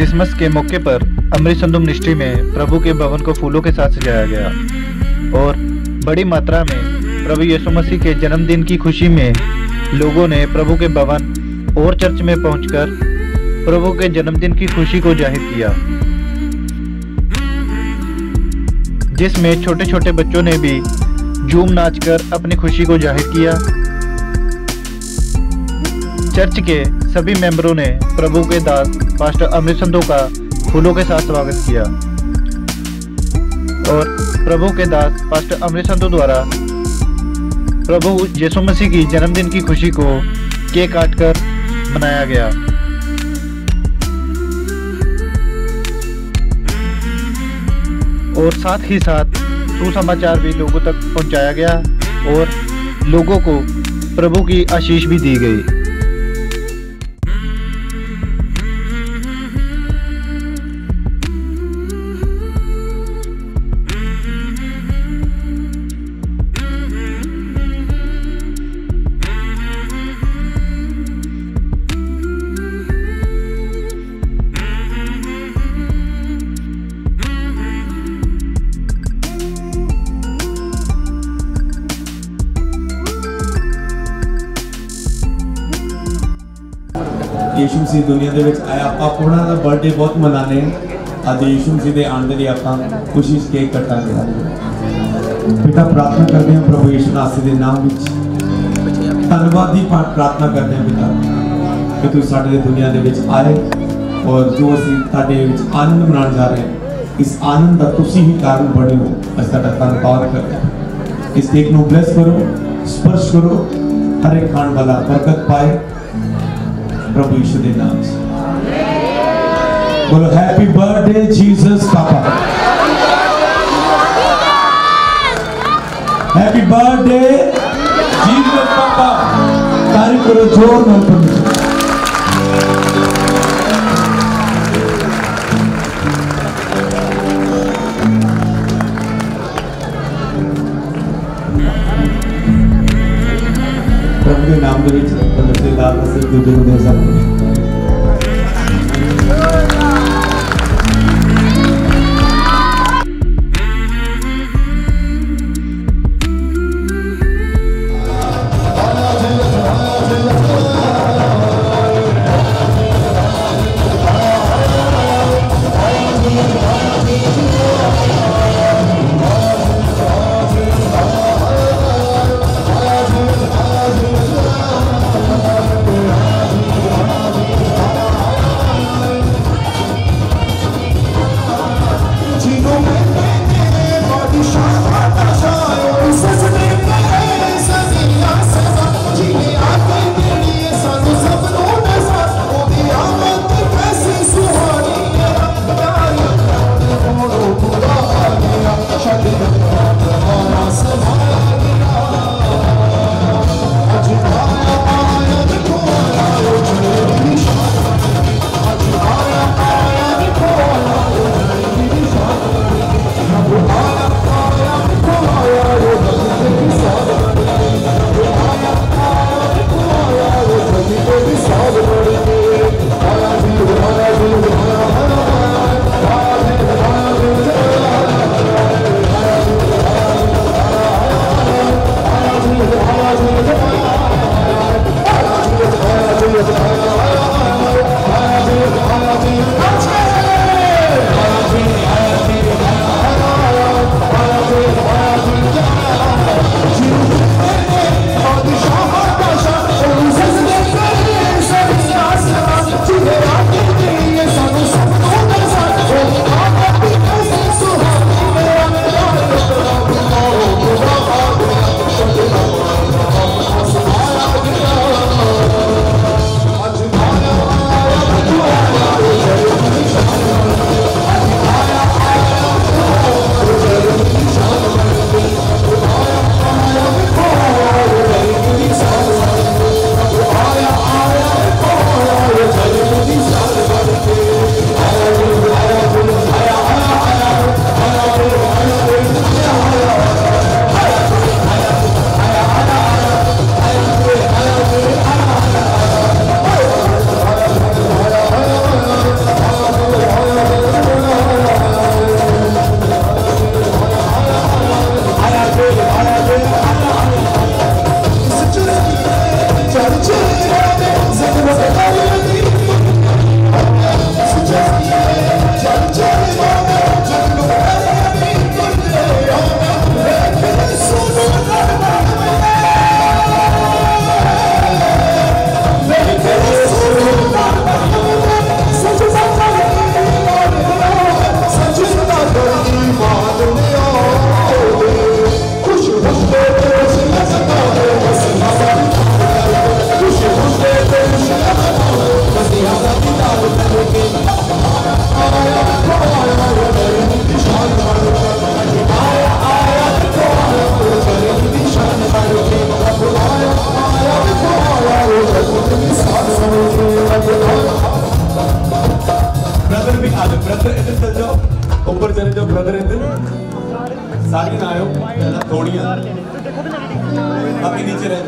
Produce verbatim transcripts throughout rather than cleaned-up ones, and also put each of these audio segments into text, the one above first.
Christmas के मौके पर अमृत संधू मिनिस्ट्री में प्रभु के भवन को फूलों के साथ सजाया गया और बड़ी मात्रा में प्रभु यीशु मसीह के जन्मदिन की खुशी में लोगों ने प्रभु के भवन और चर्च में पहुंचकर प्रभु के जन्मदिन की खुशी को जाहिर किया, जिसमें छोटे छोटे बच्चों ने भी झूम नाचकर अपनी खुशी को जाहिर किया। चर्च के सभी मेंबरों ने प्रभु के दास पास्टर अमृत संधू का फूलों के साथ स्वागत किया और प्रभु के दास पास्टर अमृत संधू द्वारा प्रभु यीशु मसीह की जन्मदिन की खुशी को केक काटकर मनाया गया। और साथ ही साथ सुसमाचार भी लोगों तक पहुंचाया गया और लोगों को प्रभु की आशीष भी दी गई। यीशु मसीह दुनिया दे विच आया, आप उन्हां दा बर्थडे बहुत मनाने। अज यीशु मसीह दे आने दे आपां खुशी केक कटांगे। पिता प्रार्थना करते हैं प्रभु यीशु मसीह दे नाम विच धन्यवादी प्रार्थना करते हैं पिता कि तू साडे दुनिया दे विच आए और जो असीं साडे विच आनंद मनाने जा रहे हैं, इस आनंद दा तुसीं ही कारण बने हो। असीं तुहाडा धन्यवाद करते हैं। इस केक नूं ब्लेस करो, स्पर्श करो, हर एक खाण वाला बरकत पाए प्रभु यीशु के नाम से। बोलो हैप्पी बर्थडे जीसस पापा, हैप्पी बर्थडे जीसस पापा। तारीफ करो जोर में प्रभु। प्रभु के नाम के विच दाल से दूसरे को दे सकते हैं। बाकी नीचे रहे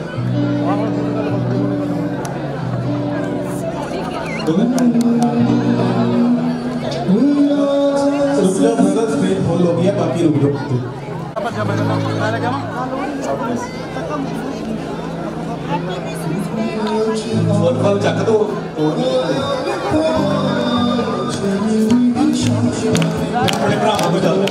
रुक जाओ ब्रदर, स्टेज फुल हो गया, बाकी रुक जाओ। फुल फुल चक दो, अपने भरा को चलते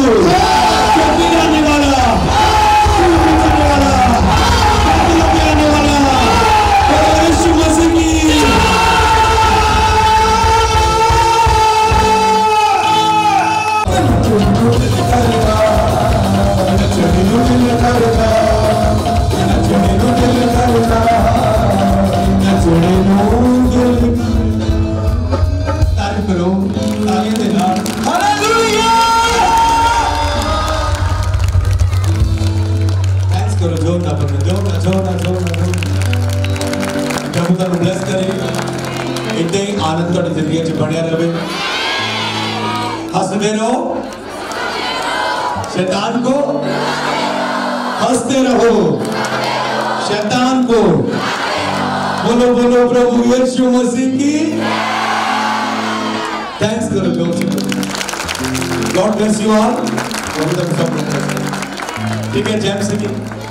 क्योंकि आने वाला आने वाला आने वाला यीशु मसीह की तारीफ करो तालियां देना हालेलुया थैंक्स करो जोरदार बोलो जोरदार जोरदार जोरदार प्रभु ਤੁਹਾਨੂੰ ब्लेस करे इतने ही आनंद ਤੁਹਾਡੀ ਜ਼ਿੰਦਗੀ 'ਚ ਬਣਿਆ ਰਹੇ हंसते रहो शैतान को हंसते रहो शैतान को बोलो बोलो प्रभु यीशु मसीह की थैंक्स करो जोर से गॉड ब्लेस यू ऑल ठीक है जय मसीह की